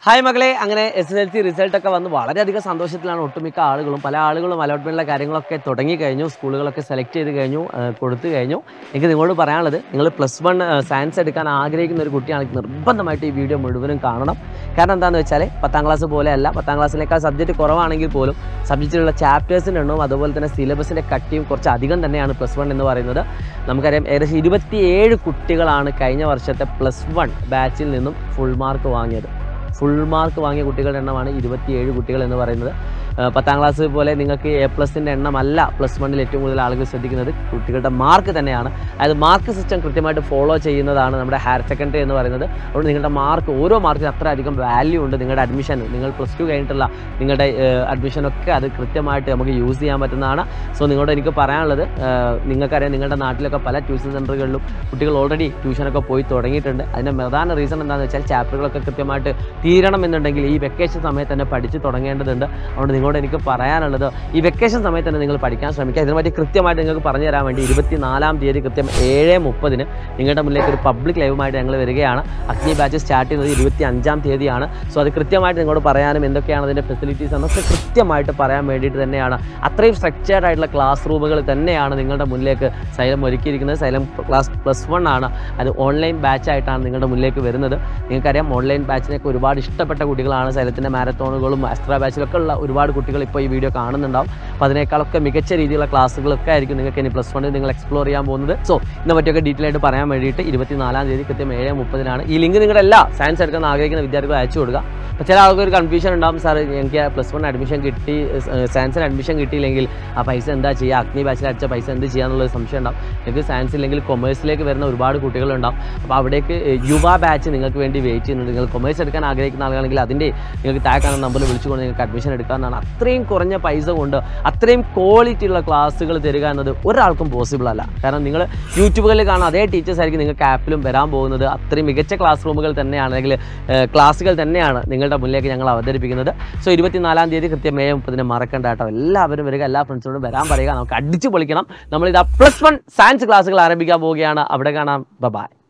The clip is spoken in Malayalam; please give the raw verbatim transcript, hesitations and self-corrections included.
ഹായ് മകളെ, അങ്ങനെ എസ് എസ് എൽ സി റിസൾട്ടൊക്കെ വന്ന് വളരെയധികം സന്തോഷത്തിലാണ് ഒട്ടുമിക്ക ആളുകളും. പല ആളുകളും അലോട്ട്മെൻറ്റിലെ കാര്യങ്ങളൊക്കെ തുടങ്ങി കഴിഞ്ഞു, സ്കൂളുകളൊക്കെ സെലക്ട് ചെയ്ത് കഴിഞ്ഞു, കൊടുത്തു കഴിഞ്ഞു. എനിക്ക് നിങ്ങളോട് പറയാനുള്ളത്, നിങ്ങൾ പ്ലസ് വൺ സയൻസ് എടുക്കാൻ ആഗ്രഹിക്കുന്ന ഒരു കുട്ടിയാണെങ്കിൽ നിർബന്ധമായിട്ട് ഈ വീഡിയോ മുഴുവനും കാണണം. കാരണം എന്താണെന്ന് വെച്ചാൽ പത്താം ക്ലാസ് പോലെയല്ല, പത്താം ക്ലാസ്സിനേക്കാൾ സബ്ജക്റ്റ് കുറവാണെങ്കിൽ പോലും സബ്ജക്റ്റിലുള്ള ചാപ്റ്റേഴ്സിൻ്റെ എണ്ണവും അതുപോലെ തന്നെ സിലബസിൻ്റെ കട്ടിയും കുറച്ച് അധികം തന്നെയാണ് പ്ലസ് വൺ എന്ന് പറയുന്നത്. നമുക്കറിയാം, ഏകദേശം ഇരുപത്തിയേഴ് കുട്ടികളാണ് കഴിഞ്ഞ വർഷത്തെ പ്ലസ് വൺ ബാച്ചിൽ നിന്നും ഫുൾ മാർക്ക് വാങ്ങിയത്. ഫുൾ മാർക്ക് വാങ്ങിയ കുട്ടികളുടെ എണ്ണമാണ് ഇരുപത്തിയേഴ് കുട്ടികൾ എന്ന് പറയുന്നത്. പത്താം ക്ലാസ് പോലെ നിങ്ങൾക്ക് എ പ്ലസിൻ്റെ എണ്ണമല്ല പ്ലസ് വണ്ണിൽ ഏറ്റവും കൂടുതൽ ആളുകൾ ശ്രദ്ധിക്കുന്നത്, കുട്ടികളുടെ മാർക്ക് തന്നെയാണ്. അതായത് മാർക്ക് സിസ്റ്റം കൃത്യമായിട്ട് ഫോളോ ചെയ്യുന്നതാണ് നമ്മുടെ ഹയർ സെക്കൻഡറി എന്ന് പറയുന്നത്. അതുകൊണ്ട് നിങ്ങളുടെ മാർക്ക്, ഓരോ മാർക്കിന് അത്ര അധികം വാല്യൂ ഉണ്ട്. നിങ്ങളുടെ അഡ്മിഷൻ, നിങ്ങൾ പ്ലസ് ടു കഴിഞ്ഞിട്ടുള്ള നിങ്ങളുടെ അഡ്മിഷനൊക്കെ അത് കൃത്യമായിട്ട് നമുക്ക് യൂസ് ചെയ്യാൻ പറ്റുന്നതാണ്. സോ നിങ്ങളോട് എനിക്ക് പറയാനുള്ളത്, നിങ്ങൾക്കറിയാം നിങ്ങളുടെ നാട്ടിലൊക്കെ പല ട്യൂഷൻ സെൻ്ററുകളിലും കുട്ടികൾ ഓൾറെഡി ട്യൂഷനൊക്കെ പോയി തുടങ്ങിയിട്ടുണ്ട്. അതിൻ്റെ പ്രധാന റീസൺ എന്താണെന്ന് വെച്ചാൽ ചാപ്റ്ററുകളൊക്കെ കൃത്യമായിട്ട് തീരണം എന്നുണ്ടെങ്കിൽ ഈ വെക്കേഷൻ സമയത്ത് തന്നെ പഠിച്ച് തുടങ്ങേണ്ടതുണ്ട്. അതുകൊണ്ട് നിങ്ങളോട് എനിക്ക് പറയാനുള്ളത്, ഈ വെക്കേഷൻ സമയത്ത് തന്നെ നിങ്ങൾ പഠിക്കാൻ ശ്രമിക്കുക. ഇതിനെപ്പറ്റി കൃത്യമായിട്ട് നിങ്ങൾക്ക് പറഞ്ഞു തരാൻ വേണ്ടി ഇരുപത്തിനാലാം തീയതി കൃത്യം ഏഴ് മുപ്പതിന് നിങ്ങളുടെ മുന്നിലേക്ക് ഒരു പബ്ലിക് ലൈവുമായിട്ട് ഞങ്ങൾ വരികയാണ്. അഗ്നി ബാച്ച് സ്റ്റാർട്ട് ചെയ്യുന്നത് ഇരുപത്തി അഞ്ചാം തീയതിയാണ്. സോ അത് കൃത്യമായിട്ട് നിങ്ങളോട് പറയാനും എന്തൊക്കെയാണ് അതിൻ്റെ ഫെസിലിറ്റീസ് എന്നൊക്കെ കൃത്യമായിട്ട് പറയാൻ വേണ്ടിയിട്ട് തന്നെയാണ്. അത്രയും സ്ട്രക്ചേർഡ് ആയിട്ടുള്ള ക്ലാസ് റൂമുകൾ തന്നെയാണ് നിങ്ങളുടെ മുന്നിലേക്ക് സൈലം ഒരുക്കിയിരിക്കുന്നത്. സൈലം ക്ലാസ് പ്ലസ് വൺ ആണ്, അത് ഓൺലൈൻ ബാച്ചായിട്ടാണ് നിങ്ങളുടെ മുന്നിലേക്ക് വരുന്നത്. നിങ്ങൾക്കറിയാം, ഓൺലൈൻ ബാച്ചിനൊക്കെ ഒരുപാട് ഇഷ്ടപ്പെട്ട കുട്ടികളാണ്. സൈലത്തിൻ്റെ മാരത്തോണുകളും എക്സ്ട്രാ ബാച്ചിലൊക്കെ ഉള്ള ഒരുപാട് കുട്ടികൾ ഇപ്പോൾ ഈ വീഡിയോ കാണുന്നുണ്ടാവും. അപ്പോൾ അതിനേക്കാളൊക്കെ മികച്ച രീതിയിലുള്ള ക്ലാസ്സുകളൊക്കെ ആയിരിക്കും നിങ്ങൾക്ക് ഇനി പ്ലസ് വണ്ണിൽ നിങ്ങൾ എക്സ്പ്ലോർ ചെയ്യാൻ പോകുന്നത്. സോ ഇതിനെ പറ്റിയൊക്കെ ഡീറ്റെയിൽ ആയിട്ട് പറയാൻ വേണ്ടിയിട്ട് ഇരുപത്തിനാലാം തീയതി കൃത്യം ഏഴ് മുപ്പതിനാണ്. ഈ ലിങ്ക് നിങ്ങളുടെ എല്ലാ സയൻസ് എടുക്കാൻ ആഗ്രഹിക്കുന്ന വിദ്യാർത്ഥികൾ അയച്ചു കൊടുക്കുക. അപ്പോൾ ചില ആൾക്കൊരു കൺഫ്യൂഷൻ ഉണ്ടാകും, സാർ എനിക്ക് പ്ലസ് വൺ അഡ്മിഷൻ കിട്ടി, സയൻസിന് അഡ്മിഷൻ കിട്ടിയില്ലെങ്കിൽ ആ പൈസ എന്താ ചെയ്യുക, അഗ്നി ബാച്ചിൽ അടിച്ച പൈസ എന്ത് ചെയ്യാന്നുള്ളൊരു സംശയം ഉണ്ടാവും. നിങ്ങൾക്ക് സയൻസ് ഇല്ലെങ്കിൽ കൊമേഴ്സിലേക്ക് വരുന്ന ഒരുപാട് കുട്ടികളുണ്ടാവും. അപ്പോൾ അവിടേക്ക് യുവ ബാച്ച് നിങ്ങൾക്ക് വേണ്ടി വെയിറ്റ് ചെയ്യുന്നുണ്ട്. നിങ്ങൾ കൊമേഴ്സ് എടുക്കാൻ ആഗ്രഹിക്കുന്ന ആളുകളാണെങ്കിൽ അതിൻ്റെ നിങ്ങൾക്ക് താഴെ കാണുന്ന നമ്പറിൽ വിളിച്ചുകൊണ്ട് നിങ്ങൾക്ക് അഡ്മിഷൻ എടുക്കാമെന്നാണ്. അത്രയും കുറഞ്ഞ പൈസ കൊണ്ട് അത്രയും ക്വാളിറ്റി ഉള്ള ക്ലാസ്സുകൾ തരിക എന്നത് ഒരാൾക്കും പോസിബിൾ അല്ല. കാരണം നിങ്ങൾ യൂട്യൂബുകളിൽ കാണുന്ന അതേ ടീച്ചേഴ്സ് ആയിരിക്കും നിങ്ങൾക്ക് ആപ്പിലും വരാൻ പോകുന്നത്. അത്രയും മികച്ച ക്ലാസ് റൂമുകൾ തന്നെയാണ്, അല്ലെങ്കിൽ ക്ലാസ്സുകൾ തന്നെയാണ് നിങ്ങളുടെ മുന്നിലേക്ക് ഞങ്ങൾ അവതരിപ്പിക്കുന്നത്. സോ ഇരുപത്തിനാലാം തീയതി കൃത്യം ഏഴ് മുപ്പതിന് മറക്കണ്ട കേട്ടോ. എല്ലാവരും വരിക, എല്ലാ ഫ്രണ്ട്സിനോടും വരാൻ പറയുക. നമുക്ക് അടിച്ചു പൊളിക്കണം. നമ്മളിതാ പ്ലസ് വൺ സയൻസ് ക്ലാസ്സുകൾ ആരംഭിക്കാൻ പോവുകയാണ്. അവിടെ കാണാം. ബൈ.